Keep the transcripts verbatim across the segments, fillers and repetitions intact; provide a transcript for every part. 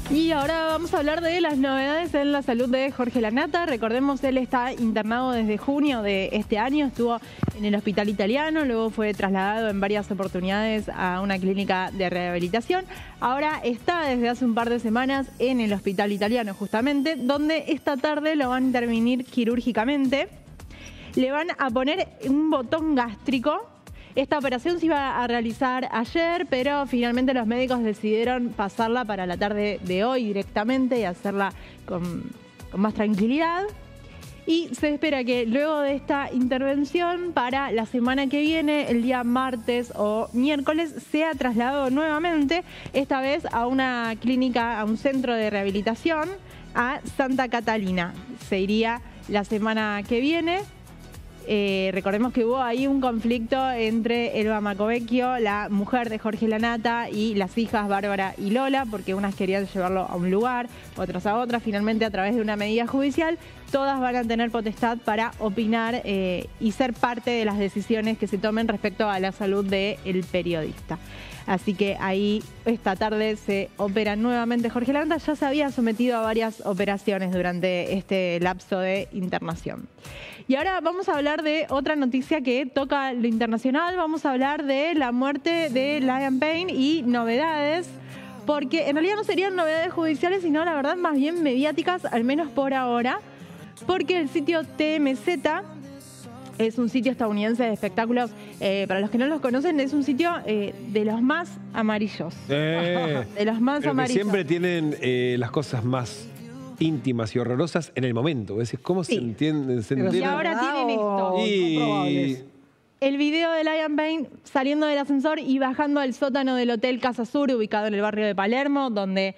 Y ahora vamos a hablar de las novedades en la salud de Jorge Lanata. Recordemos, él está internado desde junio de este año, estuvo en el Hospital Italiano, luego fue trasladado en varias oportunidades a una clínica de rehabilitación. Ahora está desde hace un par de semanas en el Hospital Italiano justamente, donde esta tarde lo van a intervenir quirúrgicamente. Le van a poner un botón gástrico. Esta operación se iba a realizar ayer, pero finalmente los médicos decidieron pasarla para la tarde de hoy directamente y hacerla con, con más tranquilidad. Y se espera que luego de esta intervención, para la semana que viene, el día martes o miércoles, sea trasladado nuevamente, esta vez a una clínica, a un centro de rehabilitación, a Santa Catalina. Se iría la semana que viene. Eh, recordemos que hubo ahí un conflicto entre Elba Macovecchio, la mujer de Jorge Lanata, y las hijas Bárbara y Lola, porque unas querían llevarlo a un lugar, otras a otra. Finalmente, a través de una medida judicial, todas van a tener potestad para opinar eh, y ser parte de las decisiones que se tomen respecto a la salud del periodista. Así que ahí esta tarde se opera nuevamente Jorge Lanata. Ya se había sometido a varias operaciones durante este lapso de internación. Y ahora vamos a hablar de otra noticia que toca lo internacional. Vamos a hablar de la muerte de Liam Payne y novedades, porque en realidad no serían novedades judiciales, sino la verdad más bien mediáticas, al menos por ahora, porque el sitio T M Z es un sitio estadounidense de espectáculos. Eh, para los que no los conocen, es un sitio eh, de los más amarillos. Eh, de los más pero amarillos. que siempre tienen eh, las cosas más íntimas y horrorosas en el momento. Es decir, ¿cómo Sí. se entienden? Se Y entienden? ahora tienen esto. Y... El video de Liam Payne saliendo del ascensor y bajando al sótano del Hotel Casa Sur, ubicado en el barrio de Palermo, donde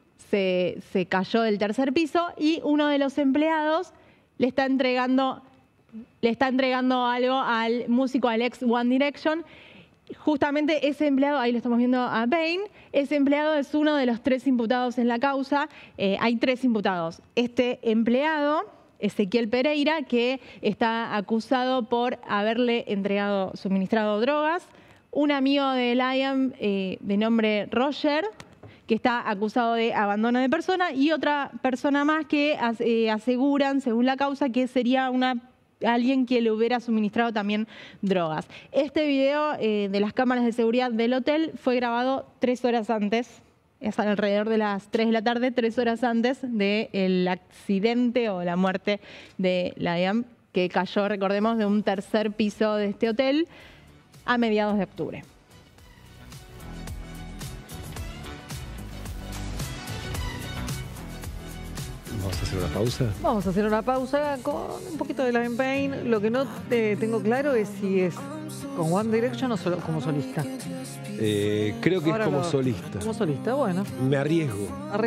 se, se cayó del tercer piso, y uno de los empleados le está entregando, le está entregando algo al músico Alex One Direction. Justamente ese empleado, ahí lo estamos viendo a Payne, ese empleado es uno de los tres imputados en la causa. Eh, hay tres imputados. Este empleado, Ezequiel Pereira, que está acusado por haberle entregado, suministrado drogas. Un amigo de Liam eh, de nombre Roger, que está acusado de abandono de persona, y otra persona más que eh, aseguran, según la causa, que sería una alguien que le hubiera suministrado también drogas. Este video eh, de las cámaras de seguridad del hotel fue grabado tres horas antes, es alrededor de las tres de la tarde, tres horas antes del accidente o la muerte de Liam, que cayó, recordemos, de un tercer piso de este hotel a mediados de octubre. Vamos a hacer una pausa. Vamos a hacer una pausa con un poquito de Liam Payne. Lo que no eh, tengo claro es si es con One Direction o solo, como solista. Eh, creo que Ahora es como lo- solista. Como solista, bueno. Me arriesgo.